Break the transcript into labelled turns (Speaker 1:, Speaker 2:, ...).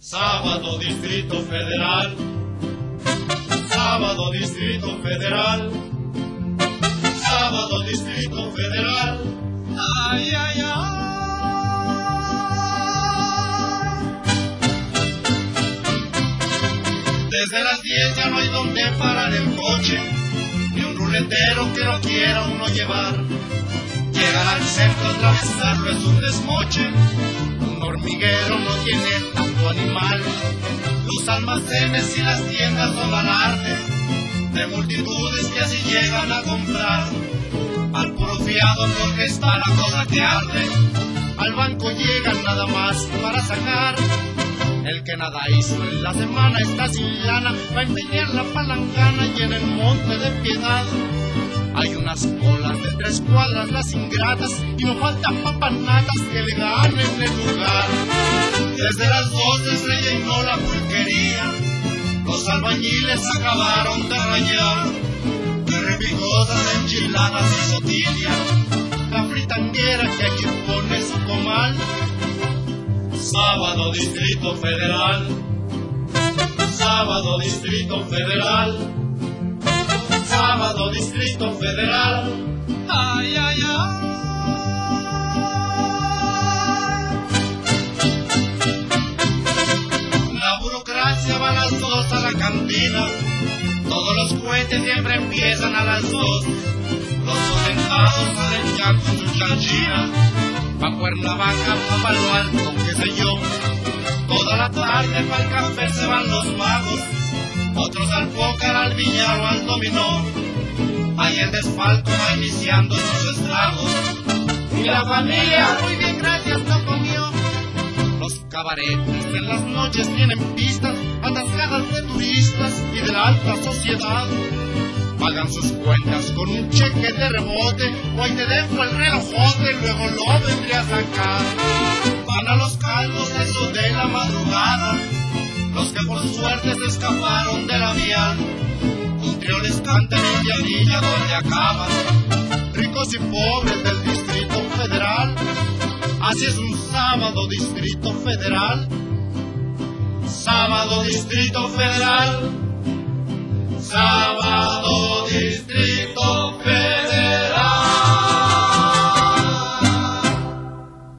Speaker 1: Sábado Distrito Federal, sábado Distrito Federal, sábado Distrito Federal. Ay, ay, ay. Desde las 10 ya no hay donde parar el coche, ni un ruletero que no quiera uno llevar. Llegar al centro a atravesarlo es un desmoche, un hormiguero no tiene tanto animal. Los almacenes y las tiendas son alarde de multitudes que así llegan a comprar. Al puro fiado porque está la cosa que arde, al banco llegan nada más para sacar. El que nada hizo en la semana está sin lana, va a empeñar la palangana y en el monte de Piedad hay unas colas de 3 cuadras las ingratas y no faltan papanatas que le ganen el lugar. Desde las 12 se llenó la pulquería, los albañiles acabaron de rayar. De repicosas, enchiladas y sotilla, la fritanguera que aquí pone su comal. Sábado Distrito Federal, sábado Distrito Federal, sábado Distrito Federal. Ay, ay, ay. La burocracia va a las 2 a la cantina, todos los cohetes siempre empiezan a las 2. Los potentados salen ya con su chanchina, pa' Cuernavaca, pa' Palo Alto, qué sé yo. Toda la tarde pa' el café se van los vagos, otros al póker, al billar o al dominó. Ahí el desfalco va iniciando sus estragos, y la familia muy bien gracias no comió. Los cabaretes en las noches tienen pistas atascadas de turistas y de la alta sociedad. Pagan sus cuentas con un cheque de rebote, o ahí te dejo el relojote y luego lo vendré a sacar. Van a los caldos eso de la madrugada, los que por suerte se escaparon de la vía. Un trío les canta en Villanilla donde acaban, ricos y pobres del Distrito Federal. Así es un sábado Distrito Federal, sábado Distrito Federal, sábado Distrito